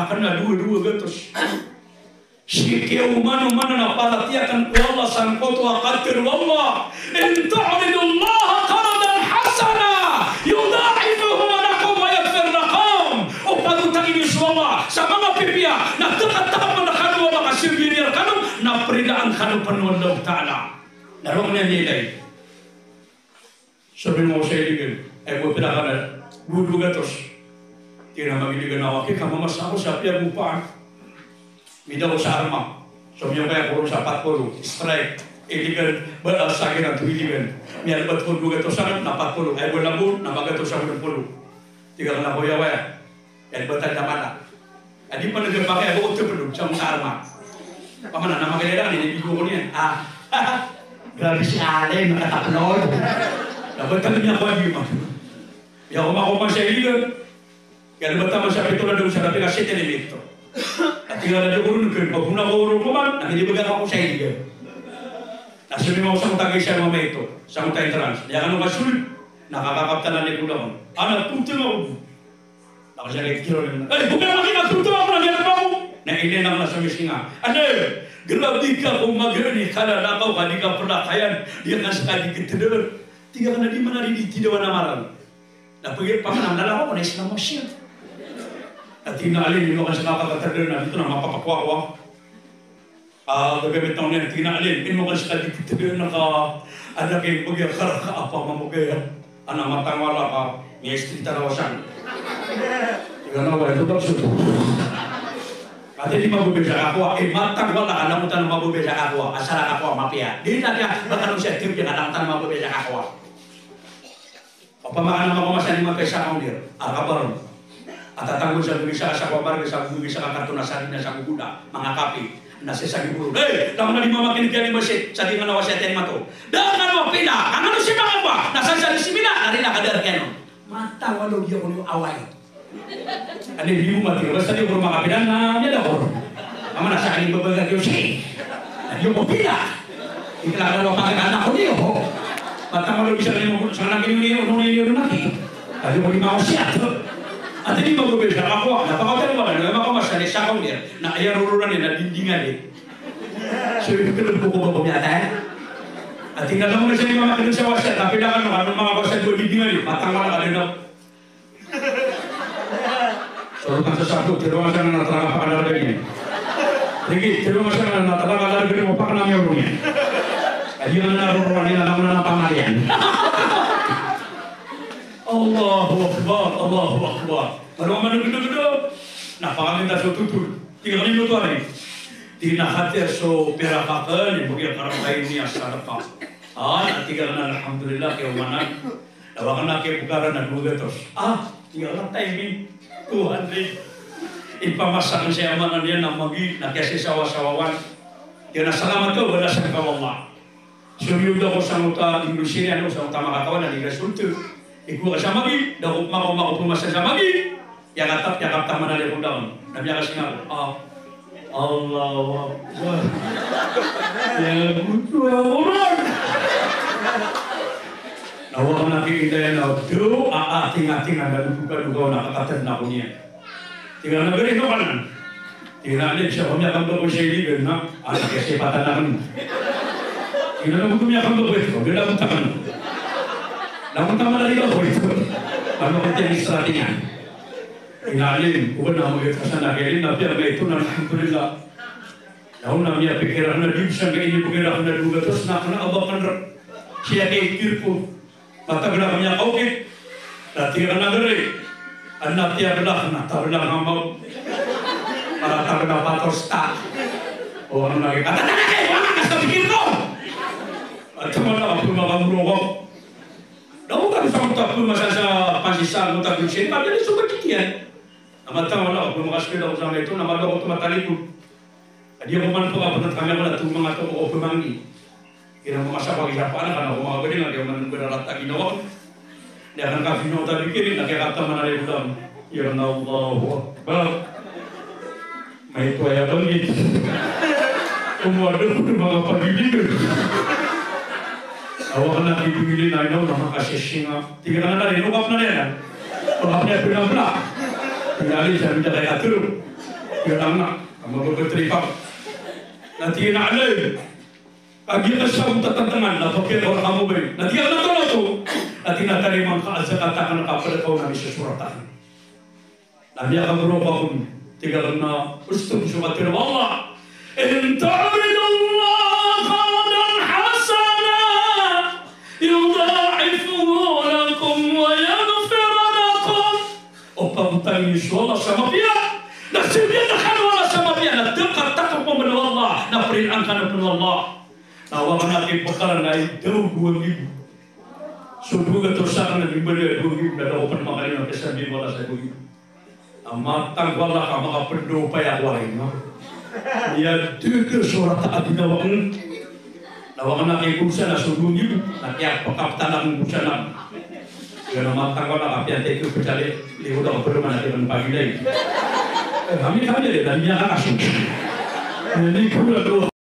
akan na dua-dua gatos. Sike umano na palatiakan ku Allah sangkot wa qadir wallah in ta'ridu Allah qaradan hasana yudha'ifuhu lakum wa yaghfir lakum. Upagutang ini Allah sama mapipia na takatama na kanu wa makasirgin kanu na peridaan kanu panuan Allah Ta'ala. Narong na nilay. Sabi mo sa iligin, ay po pinakana, budugatos. Tira magiligan na waki, kamamas ako sa piyag upaan. Mida ko sa arma. Sabi niyo kaya kurong sa patpolo, strike, iligan, sa akin ang tuwiligan. Miyan ba't kung bugatos sa na patpolo, ay wala mo, namagatos sa polo. Tiga ka na kuya waya, yan ba't ang namana. Adi pa nagpapakaya ko ito polo sa mga arma. Pamana, namagaliran, inibigo ko niyan. Grabe si Ale, nakataplod. Dapat kami niya ko ang iman. Kaya kumakumang sa iligan. Kaya naman tama sa pito na doon sa natin kasi telemito. At tingnan na doon ko, pag huna ko urong kuman, nakinibagan ako sa iligan. Nasunod mo ako sa mutagay siya mga ito, sa mutagay trans. Kaya ano kasunod, nakakakapta na ni Kulon. Nagpunta ako. Nakasya kilo na. Ay, buka naman nagpunta ako, nagyanak ako. Nainin ako na sa misinga. Ano? Grabe ka kung mag-gani ka na nakaw ka, di ka pernakayan, di ka sa kadikitidur. Tiga ka na di man narin itidawan na maral. Napagay pa man, ang nalawa ko na isla mo siya. At tinaalin, yun ka sa kakakatadar na dito na mapapakwa-kwa. Gagamit na ko na tinaalin, yun ka sa kadikitidur na ka, anak yung pag-yakar ka, apa mamugay, anak matangwala ka, may estrita rawasan. Tiga na ba, ito daw suto. At hindi mabubisa ako, matang wala, alam mo tanong mabubisa ako, asara ako, mapia. Di na kaya, baka nung siya, tibyan, alam mo tanong mabubisa ako. O pamakan naman ko masan lima pesa akong dir, akabaron. At tatanggon sa bubisa sa kawabar, sa bubisa kakatunasan na sa kukuda, mga kapi, nasa sa giburo. Hey, lang na lima makinig yan ni Masit, sa di nga nawa siya tenima to. Dahil nga nawa pila, ang ano si mga ba, nasa sa lisimina, narila ka dar kaya no. Matawalog yun yung away. Ano yung mati, basta di ko makapilan na yan ako. Ama na sa aking babagag yung siya. Yung pila. Ikalala mo pagkakana ko niyo. Matawalog siya rin mo, sa naging niyo, nung niyo naki. Kasi mo lima ko siya. At hindi magubil siya ako. Napakatawa na, nagmakamasali sa akong niya, na ayarururan niya, na dindingan niya. So yung pinag ko ba bumiyata? At tingnan mo na siya yung mga kanun sa wasya, tapi na ano, anong mga wasya ko dindingan niya, matangwala ka rin na. So, kung sasabot, tiruan siya na natarang pakalarga niya. Sige, tiruan siya na natarang pakalarga niya, mapak na may urong niya. At yun na naruruan niya, alam mo na ng pamalian. Allahu Akbar, Allahu Akbar. Ano ang manugudo-gudo? Napakaminta sa tutul. 3 minuto rin. Tinahatir so pirakakan, ibugyan karangay niya sa harapan. Natigal na alhamdulillah, kaya umanan. Tawakan na kayo bukaran na bugatos. Tinggal lang timing. 200. Ipamasakan siya amanan niya ng magi na kasi sawa-sawawan. Kaya nasalamat ko, wala sa kawala. Suryod ako sa mga Indonesia, sa mga makakawan na nag-resulto. Ikuha ka sa magi, daw mako pumasa sa magi. Yakap taman na rin daon. Nabiya kasi nga ako, Allah Akbar. Ya buto orang. Nawa ko nakikita yan na, do, ating-ating ang nalubuka-lugaw na kakatad na ako niya. Tingnan na ganito ka nan. Tingnan siya, kumiyakang ba ko siya iligan na, kasi patanakan. Tingnan na kumiyakang ba ko ito, galamuntakan. Lamuntakan na rin ako ito. Ano ko tiyan istrati niya? Tingnan, uwan na mag-itasan na kaya rin, nabiya ito na alhamdulillah. Naun na niya, pikiran na din siya, kaya inipagirahan na lugatos na ako na abakan siya kay kirko. Matagal na kanya okay. Dati ka na gari. Anak tiya belah na taruh na ngamaw. Para taruh na patosta. O ano lagi? Kata na kayo, wala ka sa pikir ko. At sama na ako makamuro ko. Daw ka sa mga tapo masa sa pansisan mo tapo siya. Pagdali sa bagitiyan. Namatang wala ako makasipid ako sa mga ito. Namatang ako tumatalik ko. Adi ako man po kapag kami wala itong mga ito o pumangi. Kira mo masabag ihapaan ka na kung mga ganyan na kaya man berarata ginawa. Di akan ka finota bikirin na kaya kata man na ulam. Ya Allah. May ito ay abangit. Umwado ko ng mga pag-ibig. Awa ka na bibigilin na inaw na makasising nga. Tingnan na rin, ukap na rin. Ukap niya pinabla. Tinggalin saya minta kayak atur. Kaya anak, kamu berterima. Nanti na alay. Agi ka sa tatantangan na pagkita ko kamu ba. Nanti na to. Nanti na tarimang kaasakata na kapalakaw na isusuratan. Nanti ka bro pa kung tigalan na gusto mo sumatir ng Allah. In ta'rid Allah qawlan hasana yudha'ifuhu lakum wa yaghfir lakum. O pagutang Yeshua Allah sama dia. Nasibyan na kanwala sama dia. Nagdekat takot mo ng Allah. Naprinang ka na ng Allah. Tawagan natin pagkaran na ito 2,000. So duga tersakan na bibali 2,000 na daw pa naman kayo ng kasabi wala sa 2,000. Ang matang wala ka makapendo pa yawain no? Iya duga surat at ginawakan. Nawakan na kayo kung siya na so 2,000. Nakiyak pakaptan ang kung siya na. Kaya na matang wala kapiyan tayo kecali. Liho daw pa naman natin ang pagilay. Kami deh, dan dia akan. Ini pula